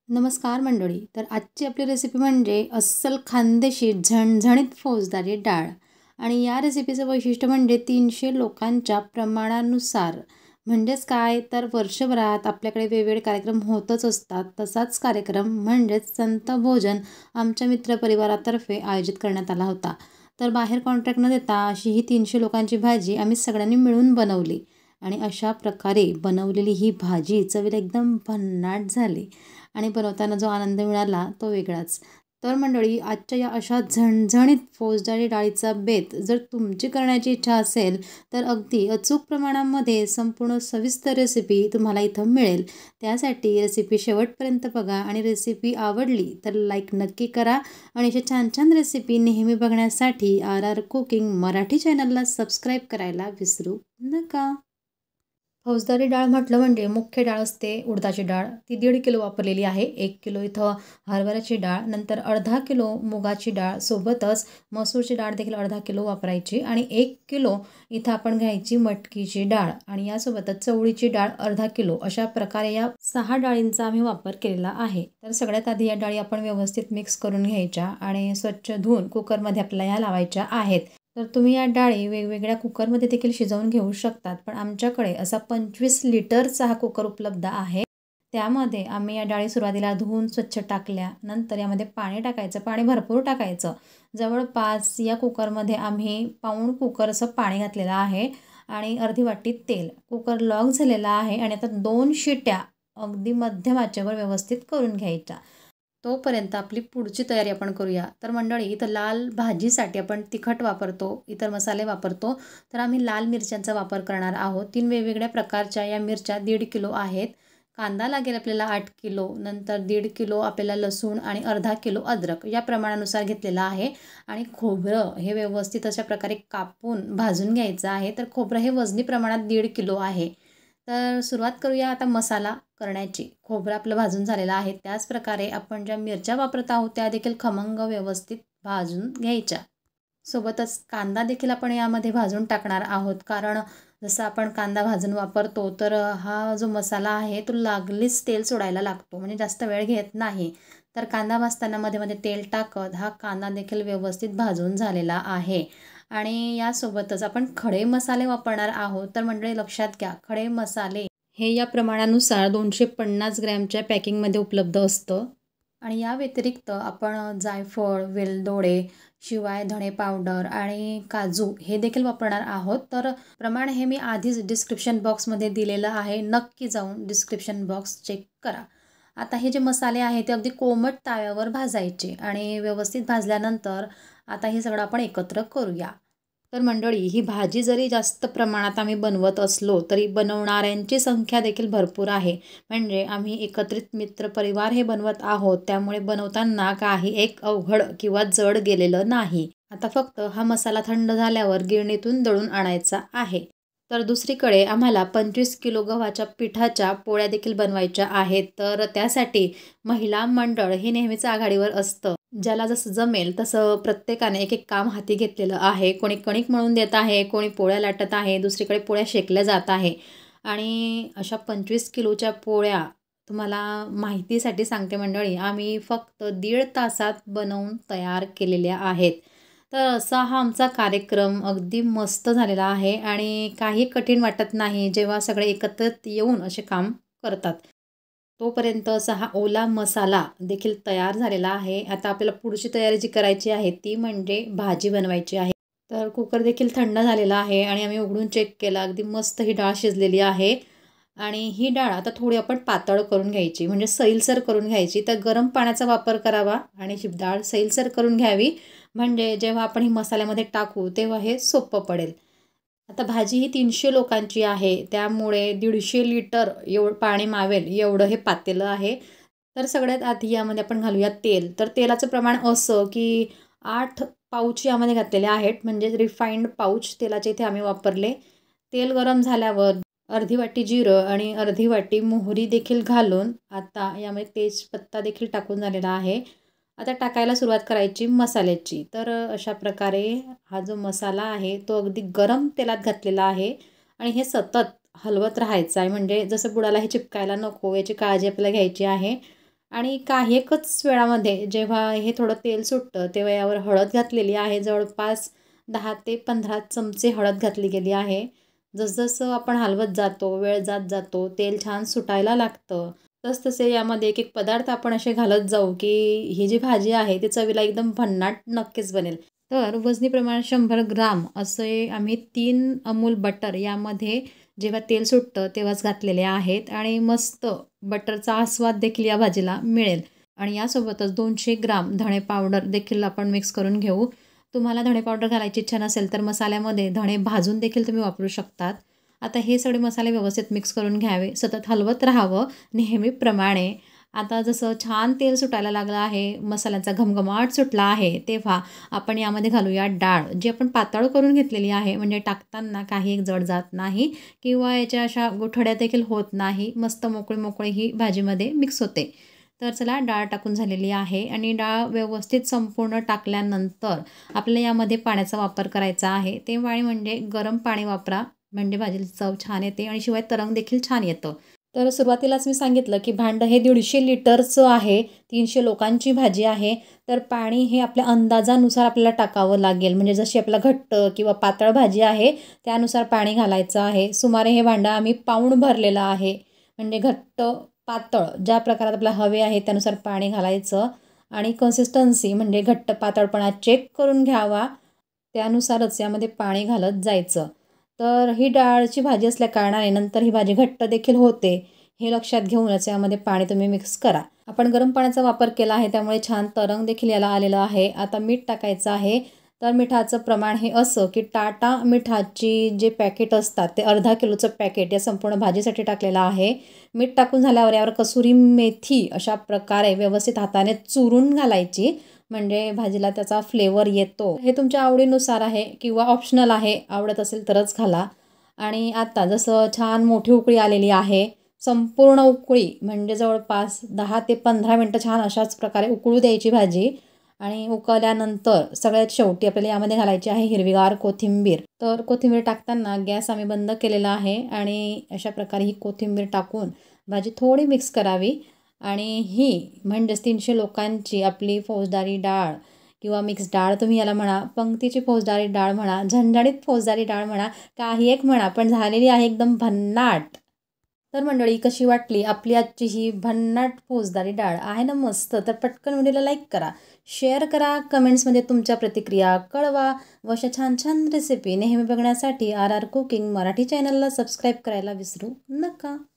नमस्कार मंडळी. तर आजची आपली रेसिपी म्हणजे अस्सल खानदेशी झणझणीत फौजदारी डाळ. आणि या रेसिपीचं वैशिष्ट्य म्हणजे 300 लोकांच्या प्रमाणानुसार. म्हणजेच काय तर वर्षभरात आपल्याकडे वेगवेगळे कार्यक्रम होतच असतात. तसाच कार्यक्रम म्हणजेच संत भोजन आमच्या मित्रपरिवारातर्फे आयोजित करण्यात आला होता. तर बाहेर कॉन्ट्रॅक्ट न देता अशी ही 300 लोकांची भाजी आम्ही सगळ्यांनी मिळून बनवली. आणि अशा प्रकारे बनवलेली ही भाजी चवीला एकदम भन्नाट झाली. आणि बनवताना जो आनंद मिळाला तो वेगळाच. तर मंडळी, आजच्या या अशा झणझणीत फौजदारी डाळीचा बेत जर तुमची करण्याची इच्छा असेल तर अगदी अचूक प्रमाणामध्ये संपूर्ण सविस्तर रेसिपी तुम्हाला इथं मिळेल. त्यासाठी रेसिपी शेवटपर्यंत बघा आणि रेसिपी आवडली तर लाईक नक्की करा. आणि अशा छान छान रेसिपी नेहमी बघण्यासाठी RR कुकिंग मराठी चॅनलला सबस्क्राईब करायला विसरू नका. फौजदारी डाळ म्हटलं म्हणजे मुख्य डाळ असते उडदाची डाळ, ती 1.5 किलो वापरलेली आहे. 1 किलो इथं हरभऱ्याची डाळ, नंतर अर्धा किलो मुगाची डाळ, सोबतच मसूरची डाळ देखील अर्धा किलो वापरायची. आणि 1 किलो इथं आपण घ्यायची मटकीची डाळ आणि यासोबतच चवळीची डाळ अर्धा किलो. अशा प्रकारे या 6 डाळींचा आम्ही वापर केलेला आहे. तर सगळ्यात आधी या डाळी आपण व्यवस्थित मिक्स करून घ्यायच्या आणि स्वच्छ धुवून कुकरमध्ये आपल्याला ह्या लावायच्या आहेत. तर तुम्ही या डाळी वेगवेगळ्या कुकरमध्ये देखील शिजवून घेऊ शकतात. पण आमच्याकडे असा 25 लिटरचा हा कुकर उपलब्ध आहे. त्यामध्ये आम्ही या डाळी सुरुवातीला धुवून स्वच्छ टाकल्या. नंतर यामध्ये पाणी टाकायचं, पाणी भरपूर टाकायचं. जवळपास या कुकरमध्ये आम्ही पाऊण कुकर असं पाणी घातलेलं आहे आणि अर्धी वाटी तेल. कुकर लॉक झालेला आहे आणि आता 2 शिट्या अगदी मध्यम आचेवर व्यवस्थित करून घ्यायच्या. तोपर्यंत आपली पुढची तयारी आपण करूया. तर मंडळी, इथं लाल भाजीसाठी आपण तिखट वापरतो, इतर मसाले वापरतो. तर आम्ही लाल मिरच्यांचा वापर करणार आहोत. 3 वेगवेगळ्या प्रकारच्या या मिरच्या 1.5 किलो आहेत. कांदा लागेल आपल्याला 8 किलो, नंतर 1.5 किलो आपल्याला लसूण आणि अर्धा किलो अद्रक या प्रमाणानुसार घेतलेला आहे. आणि खोबरं हे व्यवस्थित अशा प्रकारे कापून भाजून घ्यायचं आहे. तर खोबरं हे वजनी प्रमाणात 1.5 किलो आहे. तर सुरुवात करूया आता मसाला करण्याची. खोबरं आपलं भाजून झालेलं आहे. त्याच प्रकारे आपण ज्या मिरच्या वापरत आहोत त्या देखील खमंग व्यवस्थित भाजून घ्यायच्या. सोबतच कांदा देखील आपण यामध्ये भाजून टाकणार आहोत. कारण जसं आपण कांदा भाजून वापरतो तर हा जो मसाला आहे तो लागलीच तेल सोडायला लागतो, म्हणजे जास्त वेळ घेत नाही. तर कांदा भाजताना मध्ये मध्ये तेल टाकत हा कांदा देखील व्यवस्थित भाजून झालेला आहे. आणि यासोबतच आपण खडे मसाले वापरणार आहोत. तर मंडळी लक्षात घ्या, खडे मसाले हे या प्रमाणानुसार 250 ग्रॅमच्या पॅकिंगमध्ये उपलब्ध असतं. आणि या व्यतिरिक्त आपण जायफळ, वेलदोडे, शिवाय धणे पावडर आणि काजू हे देखील वापरणार आहोत. तर प्रमाण हे मी आधीच डिस्क्रिप्शन बॉक्समध्ये दिलेलं आहे. नक्की जाऊन डिस्क्रिप्शन बॉक्स चेक करा. आता हे जे मसाले आहेत ते अगदी कोमट ताव्यावर भाजायचे आणि व्यवस्थित भाजल्यानंतर आता हे सगळं आपण एकत्र करूया. तर मंडळी, ही भाजी जरी जास्त प्रमाणात आम्ही बनवत असलो तरी बनवणाऱ्यांची संख्या देखील भरपूर आहे. म्हणजे आम्ही एकत्रित मित्रपरिवार हे बनवत आहोत, त्यामुळे बनवताना काही एक अवघड किंवा जड गेलेलं नाही. आता फक्त हा मसाला थंड झाल्यावर गिरणीतून दळून आणायचा आहे. तर दुसरीकडे आम्हाला 25 किलो गव्हाच्या पिठाच्या पोळ्या देखील बनवायच्या आहेत. तर त्यासाठी महिला मंडळ हे नेहमीच आघाडीवर असतं. ज्याला जसं जमेल तसं प्रत्येकाने एक एक काम हाती घेतलेलं आहे. कोणी कणिक मळून देत आहे, कोणी पोळ्या लाटत आहे, दुसरीकडे पोळ्या शेकल्या जात आहे. आणि अशा 25 किलोच्या पोळ्या तुम्हाला माहितीसाठी सांगते मंडळी, आम्ही फक्त 1.5 तासात बनवून तयार केलेल्या आहेत. तर असा हा आमचा कार्यक्रम अगदी मस्त झालेला आहे आणि काही कठीण वाटत नाही जेव्हा सगळे एकत्रित येऊन असे काम करतात. तोपर्यंत असा हा ओला मसाला देखील तयार झालेला आहे. आता आपल्याला पुढची तयारी जी करायची आहे ती म्हणजे भाजी बनवायची आहे. तर कुकर देखील थंड झालेला आहे आणि आम्ही उघडून चेक केला. अगदी मस्त ही डाळ शिजलेली आहे. आणि ही डाळ आता थोडी आपण पातळ करून घ्यायची, म्हणजे सैलसर करून घ्यायची. तर गरम पाण्याचा वापर करावा आणि ही डाळ सैलसर करून घ्यावी, म्हणजे जेव्हा आपण ही मसाल्यामध्ये टाकू तेव्हा हे सोपं पडेल. आता भाजी ही 300 लोकांची आहे, त्यामुळे 150 लिटर पाणी मावेल एवढं हे पातेलं आहे. तर सगळ्यात आधी यामध्ये आपण घालूया तेल. तर तेलाचं प्रमाण असं की 8 पाऊच यामध्ये घातलेले आहेत, म्हणजे रिफाईंड पाऊच तेलाचे इथे आम्ही वापरले. तेल गरम झाल्यावर अर्धी वाटी जिरं आणि अर्धी वाटी मोहरी देखील घालून आता यामध्ये तेजपत्ता देखील टाकून झालेला आहे. आता टाकायला सुरुवात करायची मसाल्याची. तर अशा प्रकारे हा जो मसाला आहे तो अगदी गरम तेलात घातलेला आहे आणि हे सतत हलवत राहायचं आहे, म्हणजे जसं बुडाला हे चिपकायला नको याची काळजी आपल्याला घ्यायची आहे. आणि काही एकच वेळामध्ये जेव्हा हे थोडं तेल सुटतं तेव्हा यावर हळद घातलेली आहे. जवळपास 10 ते 15 चमचे हळद घातली गेली आहे. जसजसं आपण हलवत जातो, वेळ जात जातो, तेल छान सुटायला लागतं, तसतसे यामध्ये एक एक पदार्थ आपण असे घालत जाऊ की ही जी भाजी आहे ती चवीला एकदम भन्नाट नक्कीच बनेल. तर वजनी प्रमाण 100 ग्राम असे आम्ही 3 अमूल बटर यामध्ये जेव्हा तेल सुटतं तेव्हाच घातलेले आहेत आणि मस्त बटरचा आस्वाद देखील या भाजीला मिळेल. आणि यासोबतच 200 ग्राम धणे पावडर देखील आपण मिक्स करून घेऊ. तुम्हाला धणे पावडर घालायची इच्छा नसेल तर मसाल्यामध्ये धणे भाजून देखील तुम्ही वापरू शकतात. आता हे सगळे मसाले व्यवस्थित मिक्स करून घ्यावे, सतत हलवत राहावं नेहमीप्रमाणे. आता जसं छान तेल सुटायला लागलं आहे, मसाल्याचा घमघमाट सुटला आहे, तेव्हा आपण यामध्ये घालूया डाळ, जी आपण पातळ करून घेतलेली आहे. म्हणजे टाकताना काही एक जड जात नाही किंवा याच्या अशा गुठळ्या देखील होत नाही. मस्त मोकळी मोकळी ही भाजीमध्ये मिक्स होते. तर चला डाळ टाकून झालेली आहे आणि डाळ व्यवस्थित संपूर्ण टाकल्यानंतर आपल्याला यामध्ये पाण्याचा वापर करायचा आहे. ते पाणी म्हणजे गरम पाणी वापरा, म्हणजे भाजीला चव छान येते आणि शिवाय तरंग देखील छान येतं. तर सुरुवातीलाच मी सांगितलं की भांडं हे 150 लिटरचं आहे. 300 लोकांची भाजी आहे. तर पाणी हे आपल्या अंदाजानुसार आपल्याला टाकावं लागेल. म्हणजे जशी आपल्याला घट्ट किंवा पातळ भाजी आहे त्यानुसार पाणी घालायचं आहे. सुमारे हे भांडं आम्ही पाऊण भरलेलं आहे. म्हणजे घट्ट पातळ ज्या प्रकारात आपल्याला हवे आहे त्यानुसार पाणी घालायचं आणि कन्सिस्टन्सी म्हणजे घट्ट पातळपणा चेक करून घ्यावा. त्यानुसारच यामध्ये पाणी घालत जायचं. तर ही डाळची भाजी असल्या कारणाने नंतर ही भाजी घट्ट देखील होते, हे लक्षात घेऊनच यामध्ये पाणी तुम्ही मिक्स करा. आपण गरम पाण्याचा वापर केला आहे त्यामुळे छान तरंग देखील याला आलेलं आहे. आता मीठ टाकायचं आहे. तर मिठाचं प्रमाण हे असं की टाटा मिठाची जे पॅकेट असतात ते अर्धा किलोचं पॅकेट या संपूर्ण भाजीसाठी टाकलेलं आहे. मीठ टाकून झाल्यावर यावर कसुरी मेथी अशा प्रकारे व्यवस्थित हाताने चुरून घालायची, म्हणजे भाजीला त्याचा फ्लेवर येतो. हे तुमच्या आवडीनुसार आहे किंवा ऑप्शनल आहे, आवडत असेल तरच घाला. आणि आता जसं छान मोठी उकळी आलेली आहे, संपूर्ण उकळी म्हणजे जवळपास 10 ते 15 मिनटं छान अशाच प्रकारे उकळू द्यायची भाजी. आणि उकळल्यानंतर सगळ्यात शेवटी आपल्याला यामध्ये घालायची आहे हिरवीगार कोथिंबीर. तर कोथिंबीर टाकताना गॅस आम्ही बंद केलेला आहे आणि अशा प्रकारे ही कोथिंबीर टाकून भाजी थोडी मिक्स करावी. आणि ही म्हणजेच 300 लोकांची आपली फौजदारी डाळ किंवा मिक्स डाळ तुम्ही याला म्हणा, पंक्तीची फौजदारी डाळ म्हणा, झणझणीत फौजदारी डाळ म्हणा, काही एक म्हणा, पण झालेली आहे एकदम भन्नाट. तर मंडळी कशी वाटली आपली आजची ही भन्नाट फौजदारी डाळ? आहे ना मस्त? तर पटकन व्हिडिओला लाईक करा, शेअर करा, कमेंट्समध्ये तुमच्या प्रतिक्रिया कळवा व अशा छान छान रेसिपी नेहमी बघण्यासाठी RR कुकिंग मराठी चॅनलला सबस्क्राईब करायला विसरू नका.